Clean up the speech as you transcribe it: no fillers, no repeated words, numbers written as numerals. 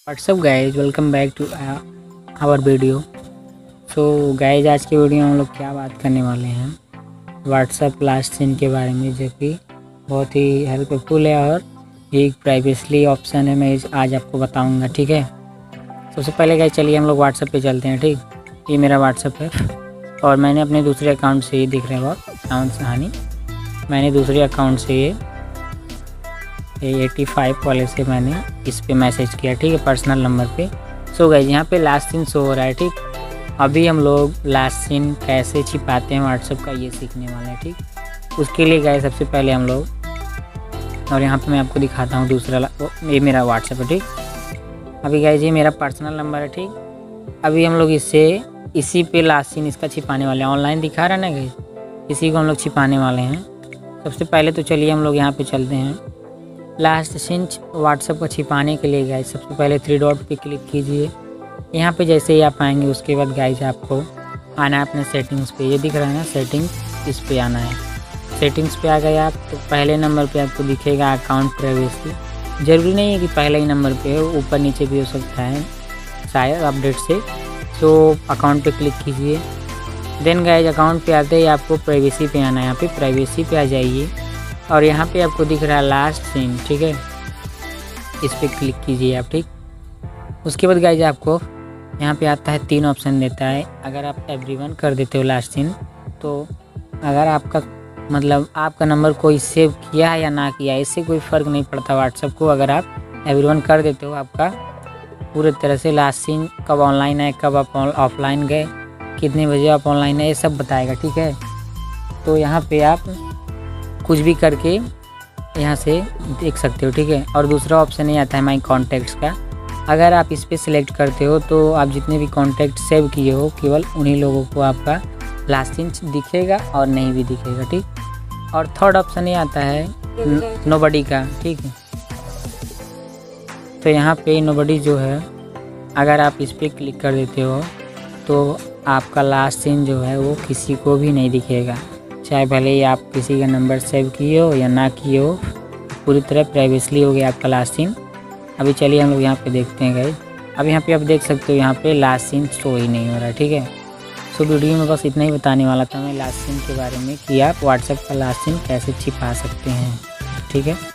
WhatsApp guys, welcome back to our video. So guys, आज की video में हम लोग क्या बात करने वाले हैं व्हाट्सअप लास्ट सीन के बारे में, जो कि बहुत ही हेल्पफुल है और एक प्राइवेसी ऑप्शन है। मैं आज आपको बताऊंगा, ठीक है। सबसे पहले गाइज चलिए हम लोग व्हाट्सअप पे चलते हैं, ठीक। ये मेरा व्हाट्सअप है और मैंने अपने दूसरे अकाउंट से ये दिख रहा है अकाउंट सहानी, मैंने दूसरे अकाउंट से ये 85 वाले से मैंने इस पे मैसेज किया, ठीक है, पर्सनल नंबर पे। सो गाइस, यहाँ पे लास्ट सीन शो हो रहा है, ठीक। अभी हम लोग लास्ट सीन कैसे छिपाते हैं व्हाट्सएप का ये सीखने वाले हैं, ठीक। उसके लिए गाइस सबसे पहले हम लोग, और यहाँ पे मैं आपको दिखाता हूँ दूसरा, ये मेरा व्हाट्सएप है, ठीक। अभी गाइस ये मेरा पर्सनल नंबर है, ठीक। अभी हम लोग इसी पे लास्ट सीन इसका छिपाने वाले हैं। ऑनलाइन दिखा रहा है ना गाइस, इसी को हम लोग छिपाने वाले हैं। सबसे पहले तो चलिए हम लोग यहाँ पे चलते हैं। लास्ट सीन व्हाट्सएप को छिपाने के लिए गाइस सबसे पहले 3 डॉट पे क्लिक कीजिए। यहाँ पे जैसे ही आप आएंगे उसके बाद गाइस आपको आना है अपने सेटिंग्स पे। ये दिख रहा है ना सेटिंग्स, इस पे आना है। सेटिंग्स पे आ गए आप तो पहले नंबर पे आपको दिखेगा अकाउंट प्राइवेसी। ज़रूरी नहीं है कि पहले ही नंबर पे हो, ऊपर नीचे भी हो सकता है शायद अपडेट से। तो अकाउंट पे क्लिक कीजिए। देन गाइस अकाउंट पे आते ही आपको प्राइवेसी पे आना है। यहाँ पे प्राइवेसी पे आ जाइए और यहाँ पे आपको दिख रहा है लास्ट सीन, ठीक है, इस पे क्लिक कीजिए आप, ठीक। उसके बाद गाइस आपको यहाँ पे आता है 3 ऑप्शन देता है। अगर आप एवरीवन कर देते हो लास्ट सीन, तो अगर आपका मतलब आपका नंबर कोई सेव किया है या ना किया है, इससे कोई फ़र्क नहीं पड़ता व्हाट्सएप को। अगर आप एवरीवन कर देते हो, आपका पूरे तरह से लास्ट सीन कब ऑनलाइन है, कब आप ऑफलाइन गए, कितने बजे आप ऑनलाइन है, ये सब बताएगा, ठीक है। तो यहाँ पे आप कुछ भी करके यहाँ से देख सकते हो, ठीक है। और दूसरा ऑप्शन ये आता है माई कॉन्टैक्ट्स का। अगर आप इस पर सिलेक्ट करते हो तो आप जितने भी कॉन्टैक्ट सेव किए हो केवल उन्हीं लोगों को आपका लास्ट सीन दिखेगा और नहीं भी दिखेगा, ठीक। और थर्ड ऑप्शन ये आता है नोबडी का, ठीक है। तो यहाँ पे नोबडी जो है, अगर आप इस पर क्लिक कर देते हो तो आपका लास्ट सीन जो है वो किसी को भी नहीं दिखेगा, चाहे भले ही आप किसी का नंबर सेव किए हो या ना किए हो। पूरी तरह प्राइवेसी हो गया आपका लास्ट सीन। अभी चलिए हम लोग यहाँ पे देखते हैं गाइस। अब यहाँ पे आप देख सकते हो यहाँ पे लास्ट सीन शो ही नहीं हो रहा है, ठीक है। सो वीडियो में बस इतना ही बताने वाला था मैं लास्ट सीन के बारे में कि आप व्हाट्सएप का लास्ट सीन कैसे छिपा सकते हैं, ठीक है।